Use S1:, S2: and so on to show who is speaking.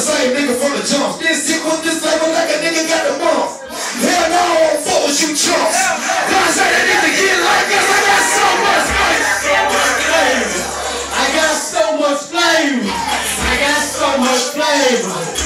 S1: same nigga from the jump. This sick with this label like a nigga got the bump. Hell no, I won't fuck with you chumps. God say that nigga get like us. I got so much flavor. I got so much flavor. I got so much flavor.